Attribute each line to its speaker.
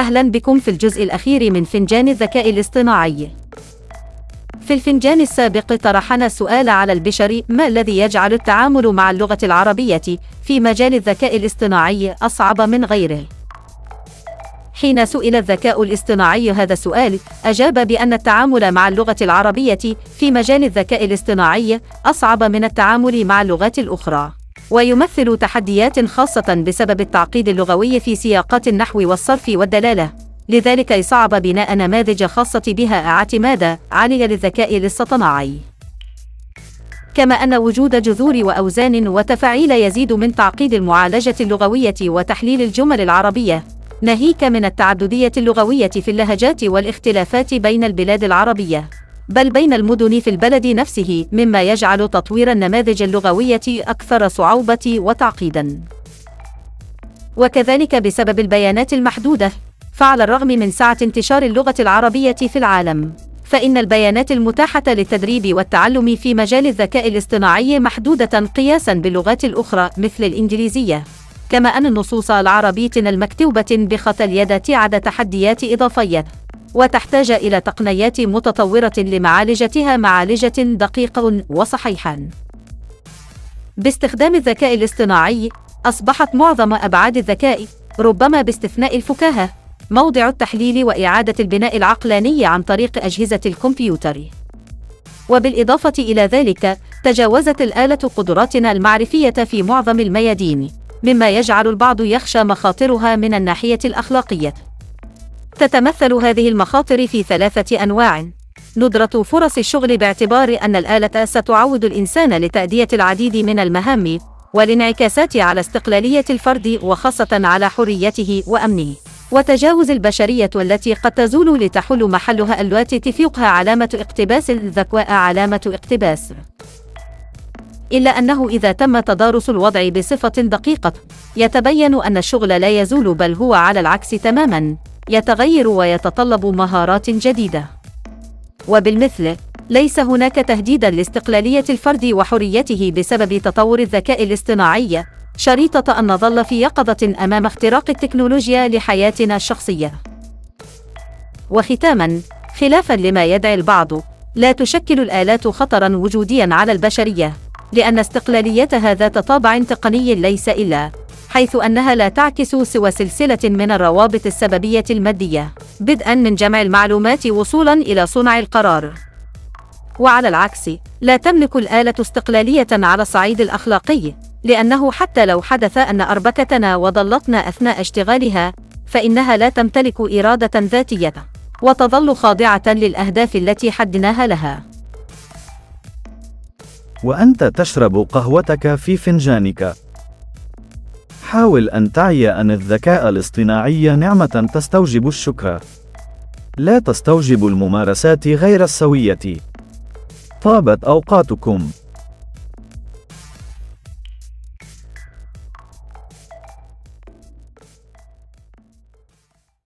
Speaker 1: أهلا بكم في الجزء الأخير من فنجان الذكاء الاصطناعي. في الفنجان السابق طرحنا السؤال على البشر: ما الذي يجعل التعامل مع اللغة العربية في مجال الذكاء الاصطناعي أصعب من غيره؟ حين سئل الذكاء الاصطناعي هذا السؤال، أجاب بأن التعامل مع اللغة العربية في مجال الذكاء الاصطناعي أصعب من التعامل مع اللغات الأخرى، ويمثل تحديات خاصة بسبب التعقيد اللغوي في سياقات النحو والصرف والدلالة. لذلك صعب بناء نماذج خاصة بها اعتمادا عالية للذكاء الاصطناعي. كما أن وجود جذور وأوزان وتفاعيل يزيد من تعقيد المعالجة اللغوية وتحليل الجمل العربية، ناهيك من التعددية اللغوية في اللهجات والاختلافات بين البلاد العربية، بل بين المدن في البلد نفسه، مما يجعل تطوير النماذج اللغوية أكثر صعوبة وتعقيدا. وكذلك بسبب البيانات المحدودة، فعلى الرغم من سعة انتشار اللغة العربية في العالم، فإن البيانات المتاحة للتدريب والتعلم في مجال الذكاء الاصطناعي محدودة قياسا باللغات الأخرى مثل الإنجليزية. كما أن النصوص العربية المكتوبة بخط اليد تعد تحديات إضافية، وتحتاج إلى تقنيات متطورة لمعالجتها معالجة دقيقة وصحيحة. باستخدام الذكاء الاصطناعي أصبحت معظم أبعاد الذكاء، ربما باستثناء الفكاهة، موضع التحليل وإعادة البناء العقلاني عن طريق أجهزة الكمبيوتر. وبالإضافة إلى ذلك، تجاوزت الآلة قدراتنا المعرفية في معظم الميادين، مما يجعل البعض يخشى مخاطرها من الناحية الأخلاقية. تتمثل هذه المخاطر في 3 أنواع: ندرة فرص الشغل باعتبار أن الآلة ستعوض الإنسان لتأدية العديد من المهام، والانعكاسات على استقلالية الفرد وخاصة على حريته وأمنه، وتجاوز البشرية التي قد تزول لتحل محلها التي تفوقها علامة اقتباس الذكاء علامة اقتباس. إلا أنه إذا تم تدارس الوضع بصفة دقيقة، يتبين أن الشغل لا يزول، بل هو على العكس تماماً يتغير ويتطلب مهارات جديدة. وبالمثل، ليس هناك تهديداً لاستقلالية الفرد وحريته بسبب تطور الذكاء الاصطناعي، شريطة أن نظل في يقظة أمام اختراق التكنولوجيا لحياتنا الشخصية. وختاماً، خلافاً لما يدعي البعض، لا تشكل الآلات خطراً وجودياً على البشرية، لأن استقلاليتها ذات طابع تقني ليس إلا حيث أنها لا تعكس سوى سلسلة من الروابط السببية المادية، بدءاً من جمع المعلومات وصولاً إلى صنع القرار. وعلى العكس، لا تملك الآلة استقلالية على الصعيد الأخلاقي، لأنه حتى لو حدث أن أربكتنا وضلتنا أثناء اشتغالها، فإنها لا تمتلك إرادة ذاتية، وتظل خاضعة للأهداف التي حددناها لها.
Speaker 2: وأنت تشرب قهوتك في فنجانك. حاول أن تعي أن الذكاء الاصطناعي نعمة تستوجب الشكر، لا تستوجب الممارسات غير السوية. طابت أوقاتكم.